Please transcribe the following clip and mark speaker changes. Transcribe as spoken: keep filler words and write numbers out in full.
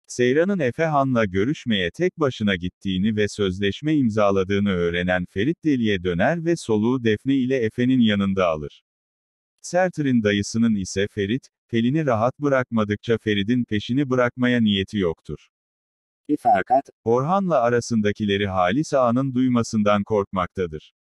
Speaker 1: Seyran'ın Efe Han'la görüşmeye tek başına gittiğini ve sözleşme imzaladığını öğrenen Ferit deliye döner ve soluğu Defne ile Efe'nin yanında alır. Serter'in dayısının ise Ferit, Pelin'i rahat bırakmadıkça Ferit'in peşini bırakmaya niyeti yoktur.
Speaker 2: Fakat,
Speaker 1: Orhan'la arasındakileri Halis Ağa'nın duymasından korkmaktadır.